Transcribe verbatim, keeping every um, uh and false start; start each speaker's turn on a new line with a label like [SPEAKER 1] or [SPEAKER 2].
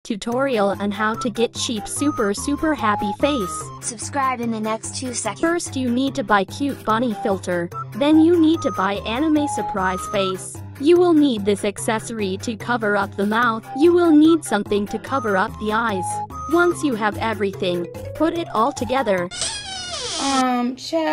[SPEAKER 1] tutorial on how to get cheap super super happy face.
[SPEAKER 2] Subscribe in the next two seconds.
[SPEAKER 1] First you need to buy cute bunny filter. Then you need to buy anime surprise face. You will need this accessory to cover up the mouth. You will need something to cover up the eyes. Once you have everything, put it all together.
[SPEAKER 3] Um, chat.